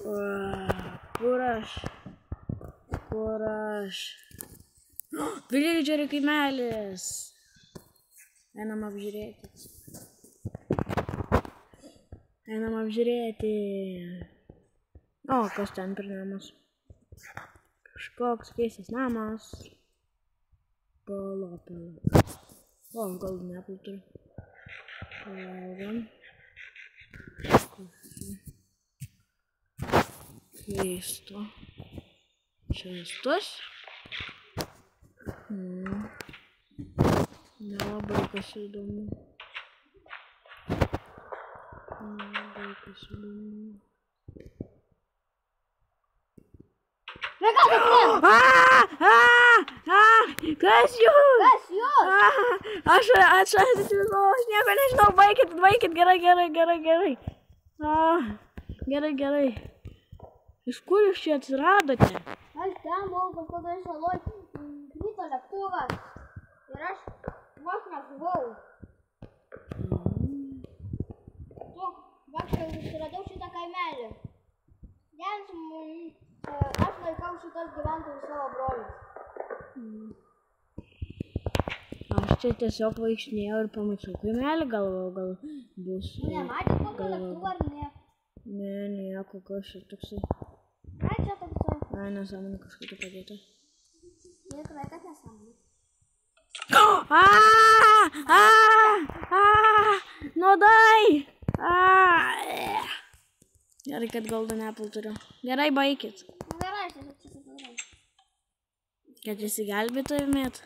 Kur aš? Villagerių kaimelis. Einam apžiūrėti. O, kas ten per namas? Kažkoks keistas namas. Pala. O, gal nepul turiu. Palaukam. Keisto. Čia tas. Nelabai kas įdomu. Kas jūs? Aš atsitikau, aš nieko nežinau, baikit, gerai. Gerai. Iš kur jūs čia atsiradote? Aš ten buvau, kažkada saloj krito lėktuvas ir aš vos nežuvau. Vakar susiradau šitą kaimelį. Aš laikau šitas gyventojus savo brolius. Aš čia tiesiog vaikštinėjau ir pamačiau kaimelį, gal bus... Nematėt kokio lėktuvo ar ne? Ne, nieko, kas čia toksai. Ai, čia toksai. Ai, nesąmonė kažkokia padėta. Tikrai, kad nesąmonė. Nuodai! Gerai, kad golden apple turiu. Gerai, baikit. Gerai, aš tiesiog čia padarau. Kad įsigelbėtumėt.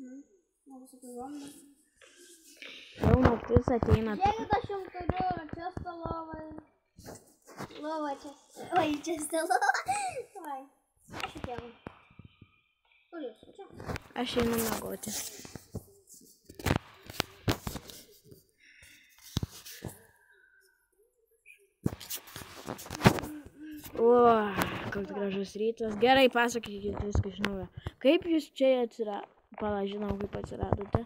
Jau naktis ateina. Žiūrėkit, aš jums turiu čia stolovai. Lova čia. Oi, čia stalova. Oi, aš atėjau. Kur jūs? Čia? Aš einu miegoti. O, koks gražus rytas. Gerai, pasakykit viską iš naujo. Kaip jūs čia atsiradote? Pala, žinau, kaip atsiradote.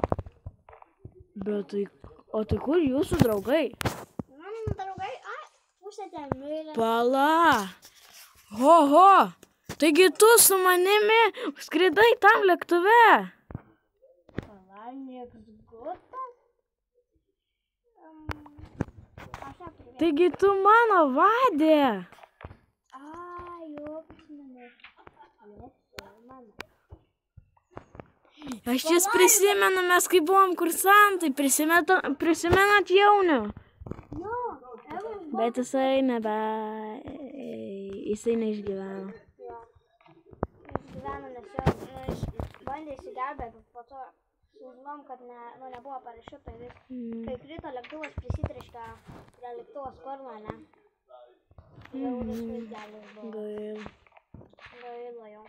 Bet tai... O tai kur jūsų draugai? Mano draugai, pusė ten mylė. Pala! Oho! Taigi tu su manimi skridai tam lėktuve? Pala, niekas gutas. Taigi tu mano vadė. Jau prisimenu. Aš jas prisimenu, mes kai buvom kursantai, prisimenat jaunių? Bet jisai neišgyveno. Išgyveno, nes jo bandė įsigelbėti, bet po to sužinom, kad nebuvo parašiuto ir kai krito lėktuvas prisitriška prie lėktuvo sparno, ne? Gaila jau.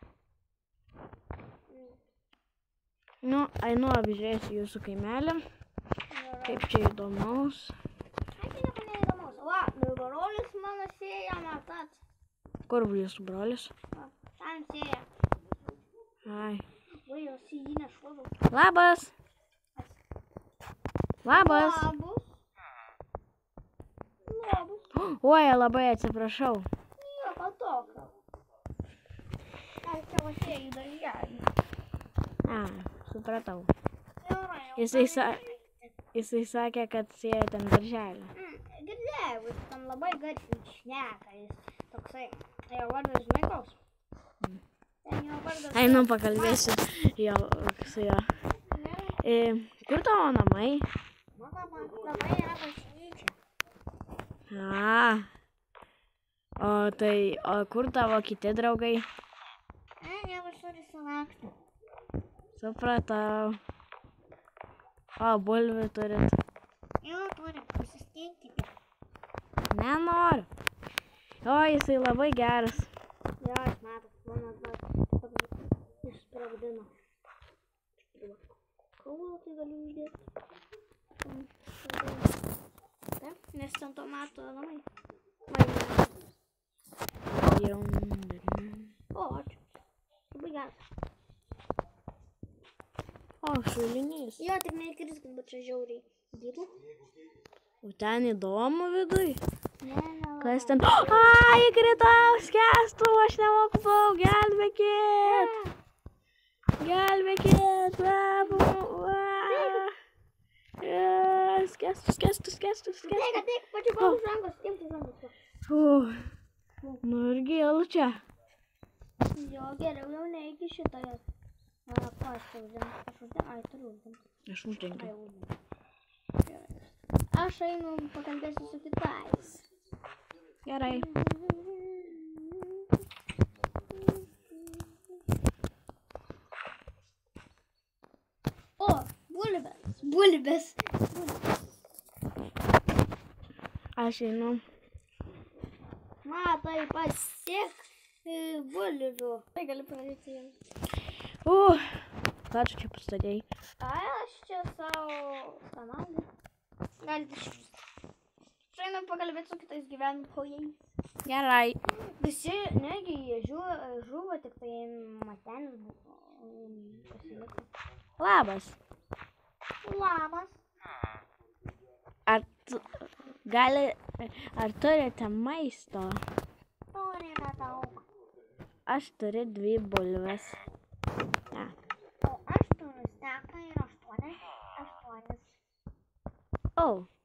Nu, einu apžiūrėsiu jūsų kaimelį. Kaip čia įdomaus. Ai, tai nieko neįdomaus. Va, brolis mano sėja, matat. Kur jūsų brolis? Ten sėja. Ai. Va, jau sėji nešuodau. Labas. Labas. Oi, labai atsiprašau. Nieko tokio. Aš čia va sėju į darželį. Supratau. Jisai sakė, kad sėja ten darželį. Girdėjau, jis tam labai garsiai šneka, jis toksai. Jo vardas žinai koks? Einu pakalbėsiu su juo. Kur tavo namai? Mano namai yra bažnyčia. O kur tavo kiti draugai? Jie visur įsilakstė. Supratau. O, bulvių turit? Jau turim, pasistinkite. Nenoriu. O, jisai labai geras. Jo, aš matau, mano išsprogdino. Kaulą tai galiu įdėti. Taip, nes ten tomato namai. O, ačiū. Labai geras. O, šulinys. Jo, tik neįkris, kad čia žiauriai. Gytų. O ten įdomu viduj? Kas ten? Ai, įkritau, skęstu, aš nemoku plauk, gelbėkit. Gelbėkit. Skęstu. Taip, pačiu gal už rankos, imti rankos. Nu ir gilu čia. Jo, geriau jau neiki šitoje. Ko aš uždėm? Ai, turiu uždėm. Aš uždengiu. Aš einu pakalbėsiu su kitais. Gerai. O, bulbės. Aš einu. Matai, pasiek bulvių. Tai gali pradėti jiems. Ką tu čia pristatėjai? Aš čia savo kanalą. Galite išvis. Čia einam pakalbėti su kitais gyventojais. Gerai. Visi, negi jie žuvo, tik tai matenis pasiliko. Labas. Labas. Ar turite maisto? Turime daug. Aš turiu 2 bulves. Ne. O aš turiu steką ir 8.